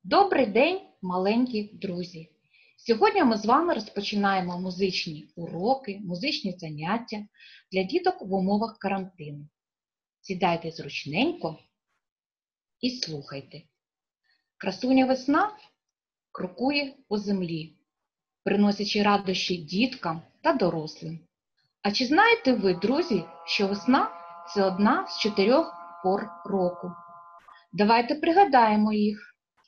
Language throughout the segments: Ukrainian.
Добрий день, маленькі друзі! Сьогодні ми з вами розпочинаємо музичні уроки, музичні заняття для діток в умовах карантину. Сідайте зручненько і слухайте. Красуня весна крокує по землі, приносячи радощі діткам та дорослим. А чи знаєте ви, друзі, що весна – це одна з 4 пор року? Давайте пригадаємо їх.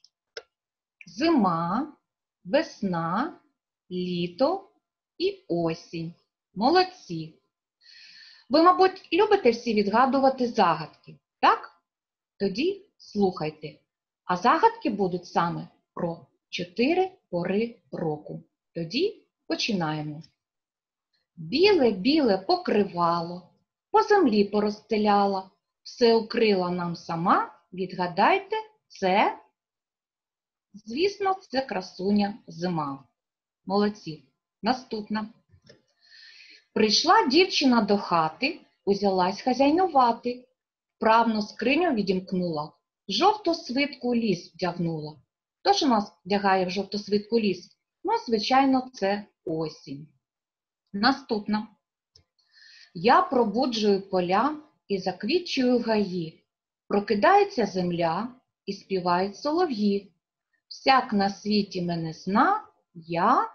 Зима, весна, літо і осінь. Молодці! Ви, мабуть, любите всі відгадувати загадки, так? Тоді слухайте. А загадки будуть саме про 4 пори року. Тоді починаємо. Біле-біле покривало, по землі порозстеляла, все укрила нам сама. Відгадайте, це... Звісно, це красуня зима. Молодці. Наступна. Прийшла дівчина до хати, узялась хазяйнувати. Вправно скриню відімкнула, жовту свитку ліс вдягнула. Хто ж у нас вдягає в жовту свитку ліс? Ну, звичайно, це осінь. Наступна. Я пробуджую поля і заквітчую гаї. Прокидається земля і співають солов'ї. Всяк на світі мене зна, я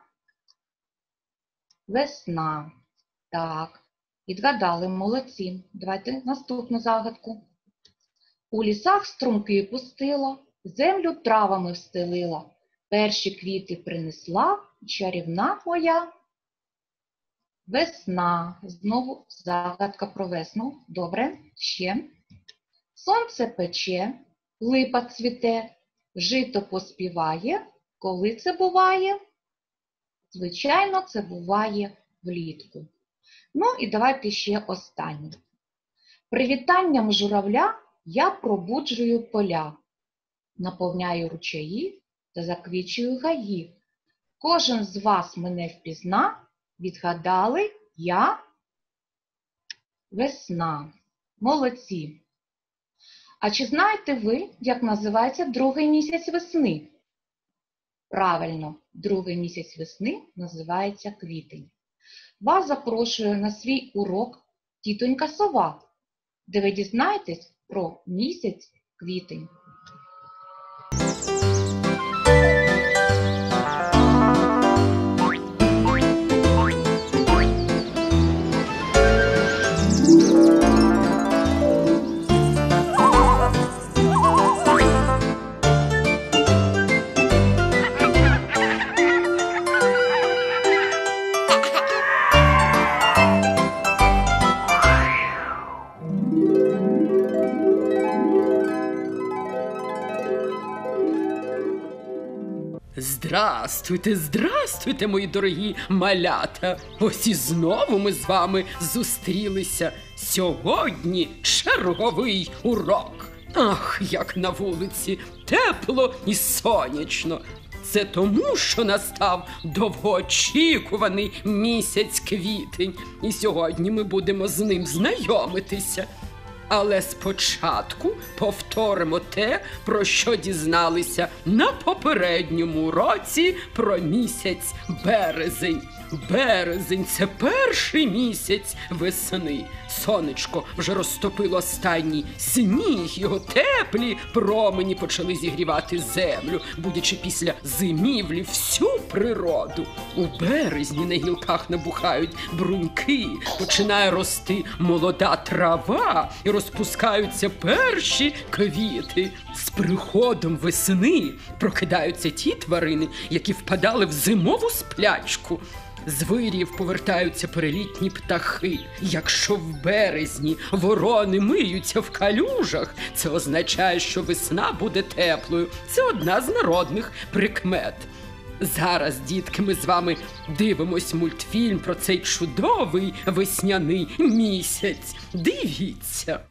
весна. Так, відгадали, молодці. Давайте наступну загадку. У лісах струмки пустила, землю травами встелила, перші квіти принесла, чарівна моя весна. Знову загадка про весну. Добре, ще. Сонце пече, липа цвіте, жито поспіває. Коли це буває? Звичайно, це буває влітку. Ну і давайте ще останнє. Привітанням журавля я пробуджую поля, наповняю ручаї та заквічую гаї. Кожен з вас мене впізна, відгадали, я весна. Молодці! А чи знаєте ви, як називається другий місяць весни? Правильно, другий місяць весни називається квітень. Вас запрошую на свій урок тітонька Сова, де ви дізнаєтесь про місяць квітень. Здрастуйте, здрастуйте, мої дорогі малята! Ось і знову ми з вами зустрілися. Сьогодні черговий урок. Ах, як на вулиці тепло і сонячно. Це тому, що настав довгоочікуваний місяць квітень. І сьогодні ми будемо з ним знайомитися. Але спочатку повторимо те, про що дізналися на попередньому уроці про місяць березень. Березень – це перший місяць весни. Сонечко вже розтопило останній сніг, його теплі промені почали зігрівати землю, будячи після зимівлі всю природу. У березні на гілках набухають бруньки, починає рости молода трава і розпускаються перші квіти. З приходом весни прокидаються ті тварини, які впадали в зимову сплячку. З вирів повертаються перелітні птахи. Якщо в березні ворони миються в калюжах, це означає, що весна буде теплою. Це одна з народних прикмет. Зараз, дітки, ми з вами дивимось мультфільм про цей чудовий весняний місяць. Дивіться!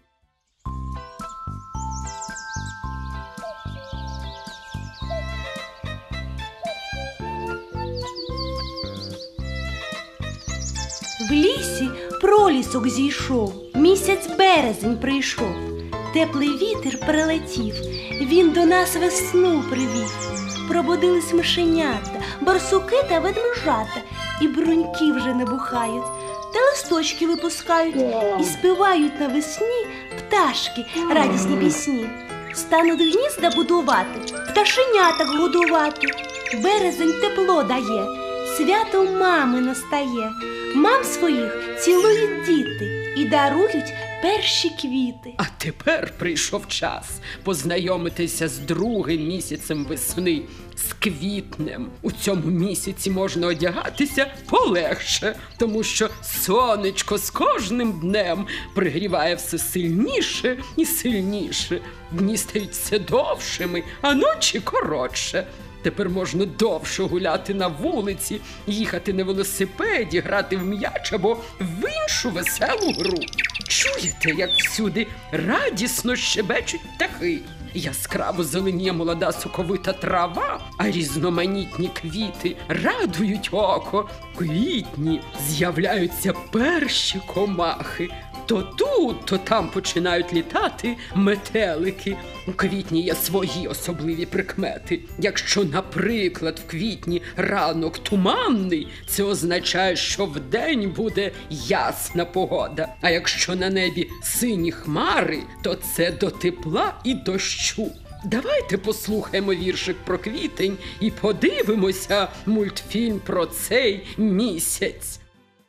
В лісі пролісок зійшов, місяць березень прийшов. теплий вітер прилетів, він до нас весну привів. Пробудились мишенята, барсуки та ведмежата, і бруньки вже набухають, та листочки випускають, і співають навесні пташки радісні пісні. Стануть гнізда будувати, пташеняток годувати. Березень тепло дає, свято мами настає. Мам своїх цілують діти і дарують перші квіти. А тепер прийшов час познайомитися з другим місяцем весни, з квітнем. У цьому місяці можна одягатися полегше, тому що сонечко з кожним днем пригріває все сильніше і сильніше. Дні стають все довшими, а ночі коротше. Тепер можна довше гуляти на вулиці, їхати на велосипеді, грати в м'яч або в іншу веселу гру. Чуєте, як всюди радісно щебечуть птахи? Яскраво зеленіє молода соковита трава, а різноманітні квіти радують око. В квітні з'являються перші комахи. То тут, то там починають літати метелики. У квітні є свої особливі прикмети. Якщо, наприклад, в квітні ранок туманний, це означає, що вдень буде ясна погода. А якщо на небі сині хмари, то це до тепла і дощу. Давайте послухаємо віршик про квітень і подивимося мультфільм про цей місяць.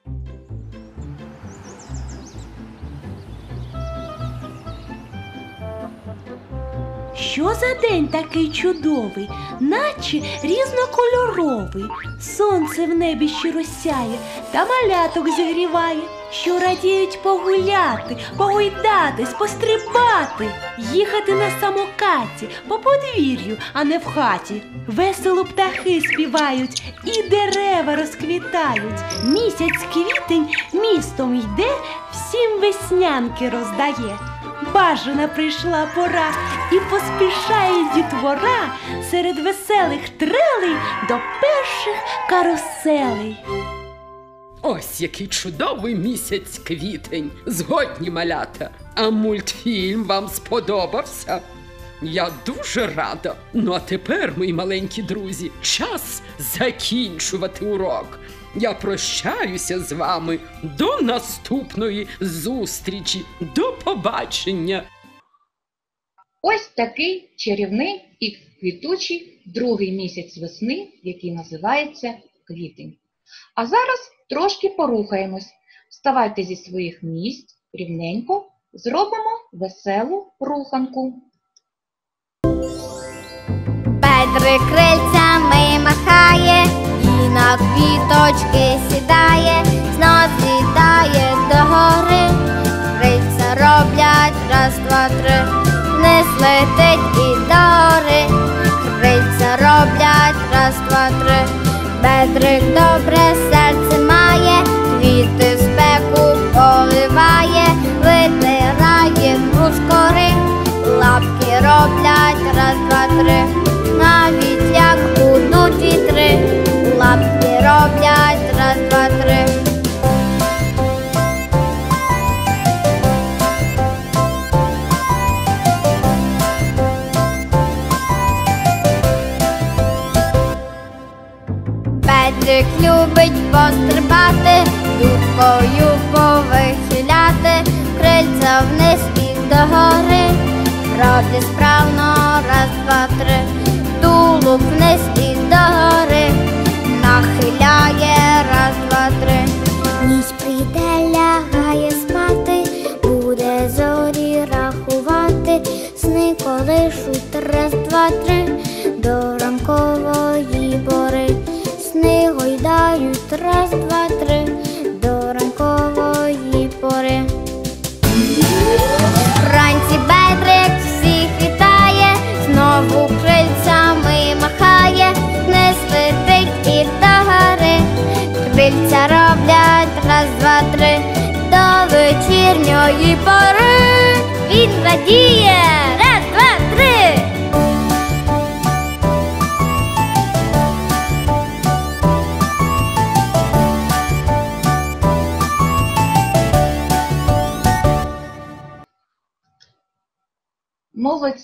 Що за день такий чудовий, наче різнокольоровий. Сонце в небі щиро сяє та маляток зігріває, що радіють погуляти, погойдатись, пострибати, їхати на самокаті, по подвір'ю, а не в хаті. Весело птахи співають і дерева розквітають. Місяць квітень містом йде, всім веснянки роздає. Бажана прийшла пора, і поспішає дітвора серед веселих трелей до перших каруселей. Ось який чудовий місяць квітень. Згодні, малята. А мультфільм вам сподобався? Я дуже рада. Ну а тепер, мої маленькі друзі, час закінчувати урок. Я прощаюся з вами. До наступної зустрічі. До побачення. Ось такий чарівний і квітучий другий місяць весни, який називається квітень. А зараз трошки порухаємось. Вставайте зі своїх місць рівненько, зробимо веселу руханку. Петрик крильцями махає, і на квіточки сідає, знов злітає догори. Крильця роблять раз, два, три, вниз летить і догори. Крильця роблять раз, два, три. Петрик добре серце має, квіти в спеку поливає, витирає брускори. Лапки роблять раз, два, три, навіть як будуть вітри. Лапки роблять раз, два, три. Петрик любить пострибати, дудкою повихиляти, крильця вниз і догори. Роблять справно раз, два, три, тулуб вниз і догори. Нахиляє раз, два, три. Ніч прийде, лягає спати, буде зорі рахувати, сни колишуть раз, два, три, до ранкової пори. Сни гойдають раз, два, три, до ранкової пори. Вранці Петрик всіх вітає, знову крильцями махає, вниз летить і догори. Крильця роблять раз, два, три, до вечірньої пори. Він радіє раз, два, три.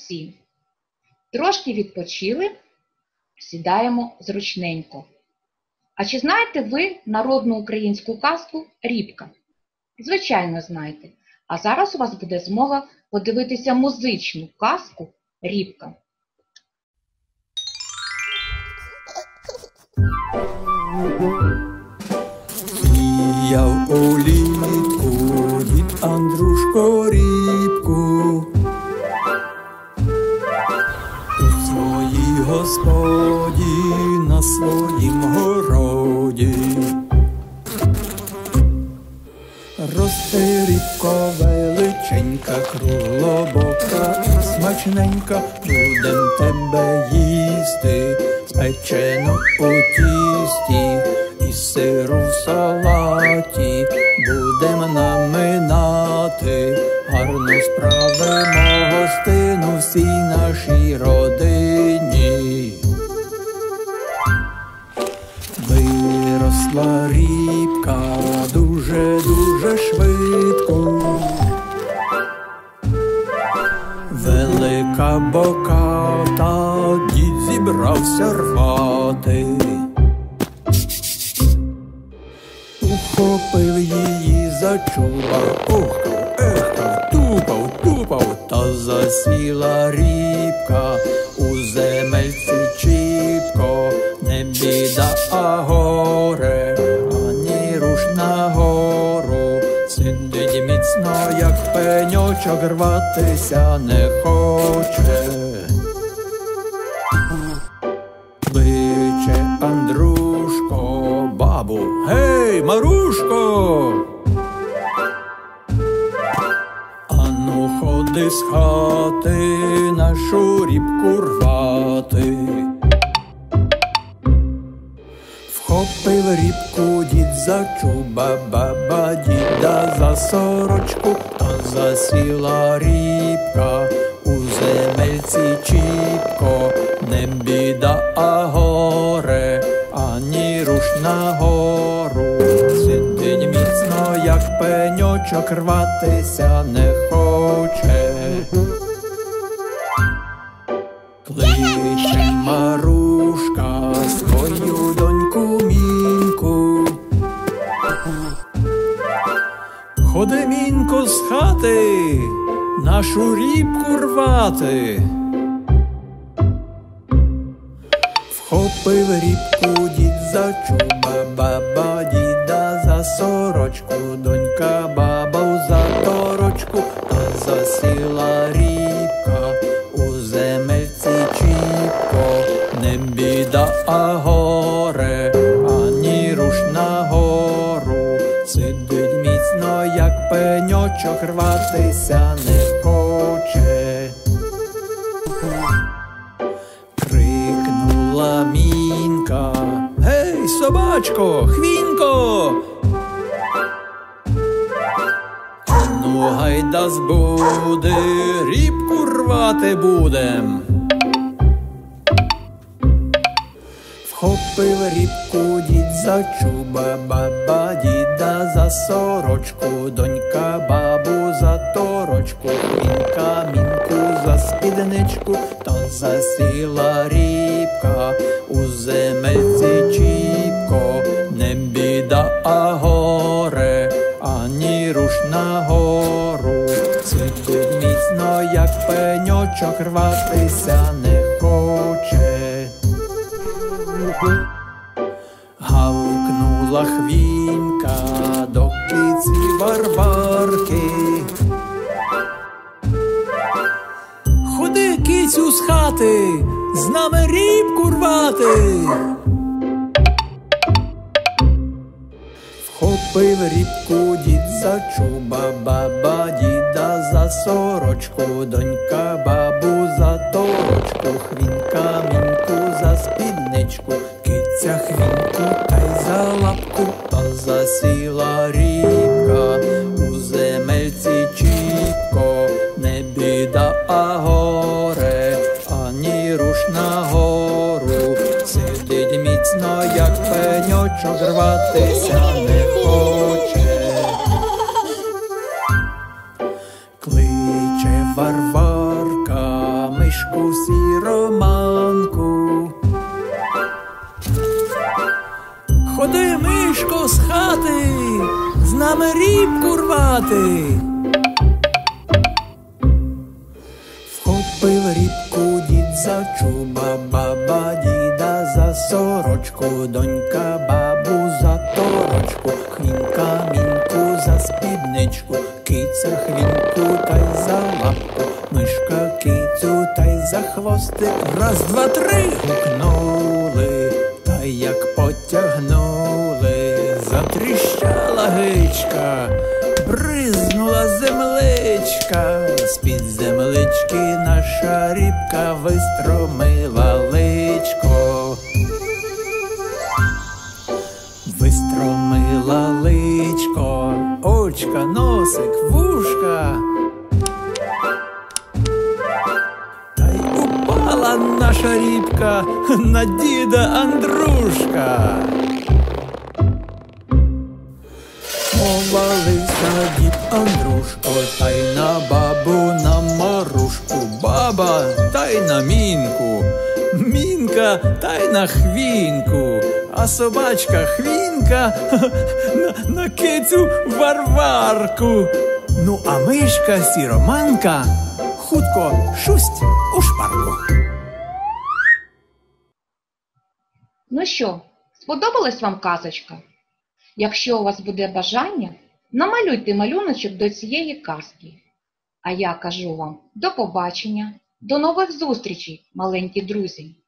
Молодці! Трошки відпочили, сідаємо зручненько. А чи знаєте ви народну українську казку «Рібка»? Звичайно, знаєте. А зараз у вас буде змога подивитися музичну казку «Рібка». Сіяв улітку дід Андрушко рібку у своїй господі на своїм городі. Росте рібко величенька, круглобока і смачненька, будем тебе їсти, спечену у тісті і сиру в салаті, будем наминати, гарно справимо гостину всій нашій родині. Виросла рібка дуже-дуже швидко, велика боката, дід зібрався рвати. Ухопив її за чуба, охкав, ехкав, тупав, та засіла рібка у земельці чіпко. Не біда, а горе, ані руш на гору, сидить міцно, як пеньочок, рватися не хоче. Кличе Андрушко бабу: гей, Марушко! Ану, ходи з хати нашу рібку рвати. Вхопив рібку дід за чуба, баба діда за сорочку, та засіла рібка у земельці чіпко. Не біда, а горе, ані руш на гору, сидить міцно, як пеньочок, рватися не хоче. Кличе Марушка свою доньку Міньку: ходи, Мінько, з хати нашу рібку рвати. Вхопив рібку дід за чуба, баба діда за сорочку, донька баба у заторочку, та засіла рібка у земельці чіпко. Не біда, а горе, ані руш на гору, сидить міцно, як пеньочок, рватися не хоче. Крикнула Мінька: гей, собачко, хвінько! Ну, гайда збуди, рібку рвати будем. Вхопив рібку дід за чуба, баба діда за сорочку, донька бабу за торочку, Мінька Міньку за спідничку, та засіла рібка у земельці чіпко. Не біда, а горе, ані руш на гору, сидить міцно, як пеньочок, рватися не хоче. Гавкнула хвінька до киці Варварки: ходи, кицю, з хати, з нами рібку рвати. Вхопив рібку дід за чуба, баба діда за сорочку, донька бабу за торочку, хвінька Міньку за спідничку, киця хвіньку та й за лапку, та засіла рібка у земельці чіпко. Не біда, а горе, ані руш на гору, сидить міцно, як пеньочок, рватися не хоче. Кличе Варварка хто з хати з нами рібку рвати? Вхопив рібку дід за чуба, баба діда за сорочку, донька бабу за торочку, хвінка мінку за спідничку, киця хвінку та й за лапку, мишка кицю та й за хвостик. Раз, два, три гукнули, та й як потягнули, затріщала гичка, бризнула земличка, з-під землички наша рібка вистромила личко. Вистромила личко, очка, носик, вушка. Та й упала наша рібка на діда Андрушка. Повалився дід Андрушко, та й на бабу, на Марушку, баба та й на Мінку, Мінка та й на Хвінку, а собачка Хвінка на кицю Варварку. Ну а мишка Сіроманка хутко шусть у шпарку. Ну що, сподобалась вам казочка? Якщо у вас буде бажання, намалюйте малюночок до цієї казки. А я кажу вам до побачення, до нових зустрічей, маленькі друзі!